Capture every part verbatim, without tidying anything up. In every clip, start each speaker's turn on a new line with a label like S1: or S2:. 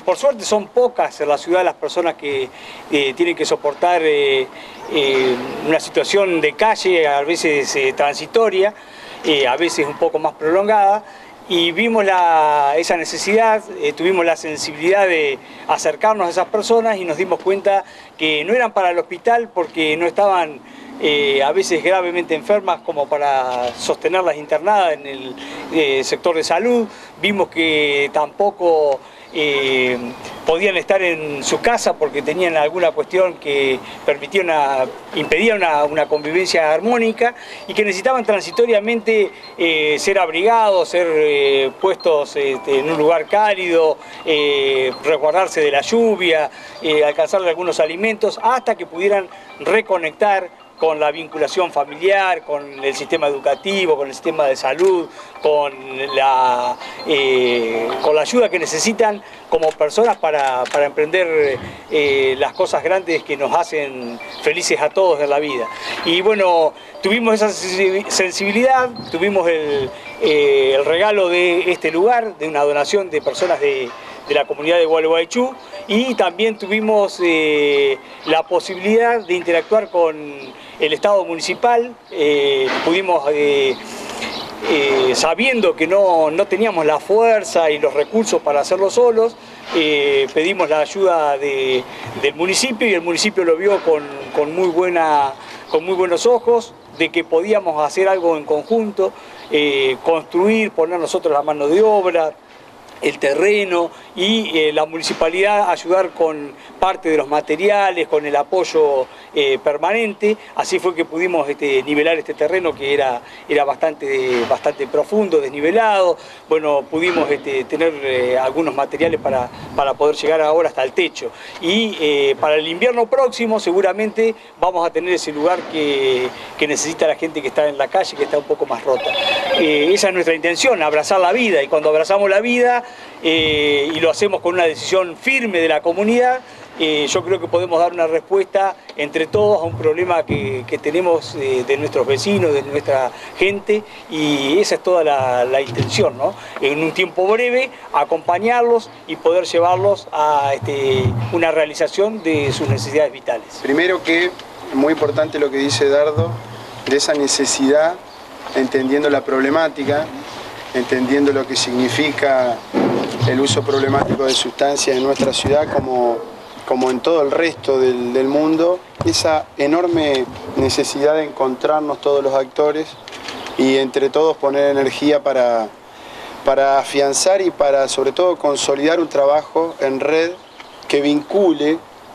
S1: por suerte son pocas en la ciudad las personas que eh, tienen que soportar eh, eh, una situación de calle, a veces eh, transitoria, eh, a veces un poco más prolongada, y vimos la, esa necesidad, eh, tuvimos la sensibilidad de acercarnos a esas personas y nos dimos cuenta que no eran para el hospital porque no estaban eh, a veces gravemente enfermas como para sostenerlas internadas en el eh, sector de salud. Vimos que tampoco eh, podían estar en su casa porque tenían alguna cuestión que permitía una, impedía una, una convivencia armónica y que necesitaban transitoriamente eh, ser abrigados, ser eh, puestos eh, en un lugar cálido, eh, resguardarse de la lluvia, eh, alcanzar algunos alimentos hasta que pudieran reconectar con la vinculación familiar, con el sistema educativo, con el sistema de salud, con la, eh, con la ayuda que necesitan como personas para, para emprender eh, las cosas grandes que nos hacen felices a todos en la vida. Y bueno, tuvimos esa sensibilidad, tuvimos el, eh, el regalo de este lugar, de una donación de personas de, de la comunidad de Gualeguaychú, y también tuvimos eh, la posibilidad de interactuar con el Estado municipal. Eh, pudimos, eh, eh, sabiendo que no, no teníamos la fuerza y los recursos para hacerlo solos, eh, pedimos la ayuda de, del municipio, y el municipio lo vio con, con, muy buena, con muy buenos ojos, de que podíamos hacer algo en conjunto, eh, construir, poner nosotros la mano de obra, el terreno, y eh, la municipalidad ayudar con parte de los materiales, con el apoyo eh, permanente. Así fue que pudimos este, nivelar este terreno que era, era bastante, bastante profundo, desnivelado. Bueno, pudimos este, tener eh, algunos materiales para, para poder llegar ahora hasta el techo. Y eh, para el invierno próximo seguramente vamos a tener ese lugar que, que necesita la gente que está en la calle, que está un poco más rota. Eh, esa es nuestra intención, abrazar la vida, y cuando abrazamos la vida eh, y lo hacemos con una decisión firme de la comunidad, eh, yo creo que podemos dar una respuesta entre todos a un problema que, que tenemos eh, de nuestros vecinos, de nuestra gente, y esa es toda la, la intención, ¿no? En un tiempo breve acompañarlos y poder llevarlos a este, una realización de sus necesidades vitales.
S2: Primero que, muy importante lo que dice Dardo, de esa necesidad, entendiendo la problemática, entendiendo lo que significa el uso problemático de sustancias en nuestra ciudad como, como en todo el resto del, del mundo, esa enorme necesidad de encontrarnos todos los actores y entre todos poner energía para, para afianzar y para sobre todo consolidar un trabajo en red que vincule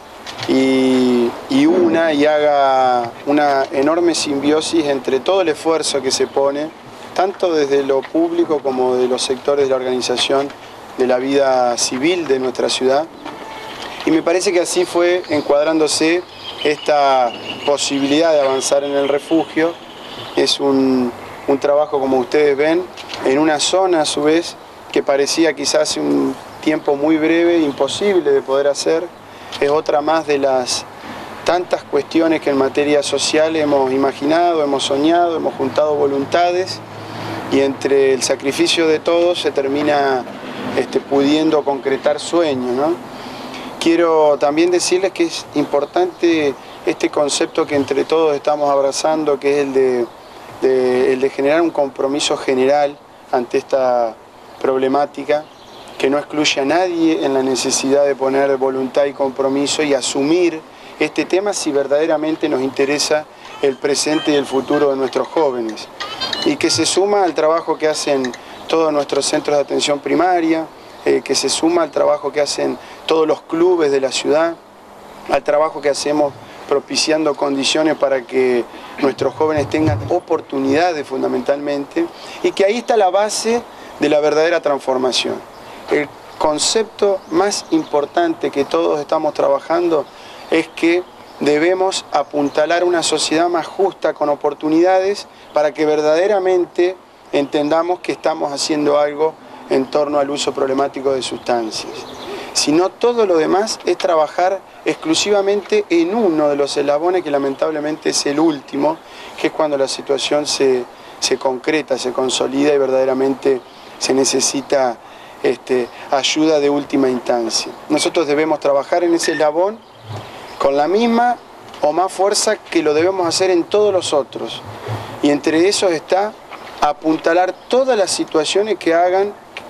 S2: y, y una y haga una enorme simbiosis entre todo el esfuerzo que se pone, tanto desde lo público como de los sectores de la organización de la vida civil de nuestra ciudad. Y me parece que así fue encuadrándose esta posibilidad de avanzar en el refugio. Es un, un trabajo, como ustedes ven, en una zona a su vez que parecía quizás hace un tiempo muy breve, imposible de poder hacer. Es otra más de las tantas cuestiones que en materia social hemos imaginado, hemos soñado, hemos juntado voluntades, y entre el sacrificio de todos se termina este, pudiendo concretar sueños, ¿no? Quiero también decirles que es importante este concepto que entre todos estamos abrazando, que es el de, de, el de generar un compromiso general ante esta problemática, que no excluye a nadie en la necesidad de poner voluntad y compromiso y asumir este tema si verdaderamente nos interesa el presente y el futuro de nuestros jóvenes, y que se suma al trabajo que hacen todos nuestros centros de atención primaria, eh, que se suma al trabajo que hacen todos los clubes de la ciudad, al trabajo que hacemos propiciando condiciones para que nuestros jóvenes tengan oportunidades fundamentalmente, y que ahí está la base de la verdadera transformación. El concepto más importante que todos estamos trabajando es que debemos apuntalar una sociedad más justa con oportunidades para que verdaderamente entendamos que estamos haciendo algo en torno al uso problemático de sustancias. Si no, todo lo demás es trabajar exclusivamente en uno de los eslabones que lamentablemente es el último, que es cuando la situación se, se concreta, se consolida y verdaderamente se necesita este, ayuda de última instancia. Nosotros debemos trabajar en ese eslabón con la misma o más fuerza que lo debemos hacer en todos los otros. Y entre esos está apuntalar todas las situaciones que hagan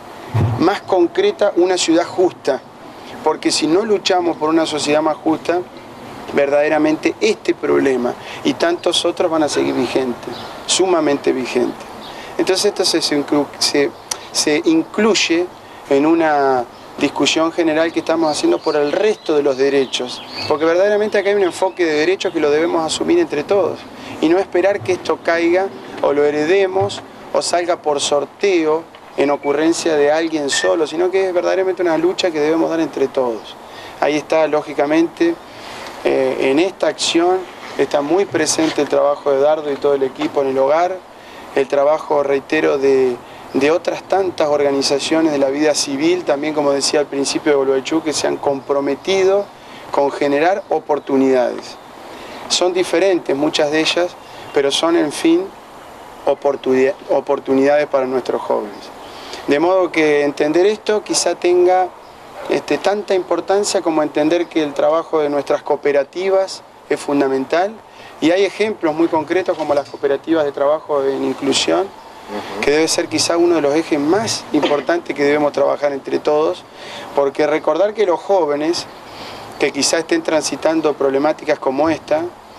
S2: más concreta una ciudad justa. Porque si no luchamos por una sociedad más justa, verdaderamente este problema y tantos otros van a seguir vigentes, sumamente vigentes. Entonces esto se, se, se incluye en una discusión general que estamos haciendo por el resto de los derechos, porque verdaderamente acá hay un enfoque de derechos que lo debemos asumir entre todos y no esperar que esto caiga o lo heredemos o salga por sorteo en ocurrencia de alguien solo, sino que es verdaderamente una lucha que debemos dar entre todos. Ahí está, lógicamente, eh, en esta acción está muy presente el trabajo de Dardo y todo el equipo en el hogar, el trabajo, reitero, de, de otras tantas organizaciones de la vida civil, también como decía al principio de Gualeguaychú, que se han comprometido con generar oportunidades. Son diferentes muchas de ellas, pero son en fin oportunidad, oportunidades para nuestros jóvenes. De modo que entender esto quizá tenga este, tanta importancia como entender que el trabajo de nuestras cooperativas es fundamental. Y hay ejemplos muy concretos como las cooperativas de trabajo en inclusión, uh-huh. que debe ser quizá uno de los ejes más importantes que debemos trabajar entre todos, porque recordar que los jóvenes que quizá estén transitando problemáticas como esta,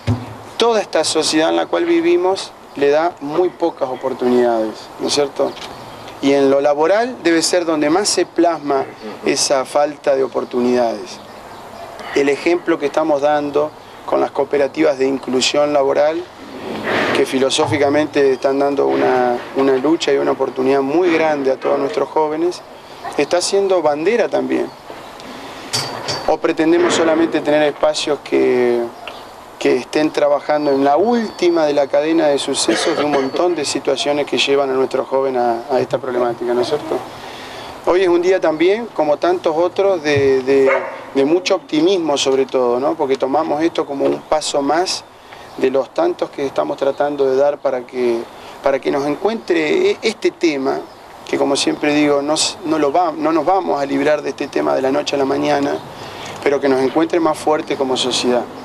S2: toda esta sociedad en la cual vivimos le da muy pocas oportunidades, ¿no es cierto? Y en lo laboral debe ser donde más se plasma esa falta de oportunidades. El ejemplo que estamos dando con las cooperativas de inclusión laboral, que filosóficamente están dando una, una lucha y una oportunidad muy grande a todos nuestros jóvenes, está siendo bandera también. O pretendemos solamente tener espacios que, que estén trabajando en la última de la cadena de sucesos de un montón de situaciones que llevan a nuestros jóvenes a, a esta problemática, ¿no es cierto? Hoy es un día también, como tantos otros, de, de, de mucho optimismo sobre todo, ¿no? Porque tomamos esto como un paso más de los tantos que estamos tratando de dar para que, para que nos encuentre este tema, que como siempre digo, no, no, lo va, no nos vamos a librar de este tema de la noche a la mañana, pero que nos encuentre más fuerte como sociedad.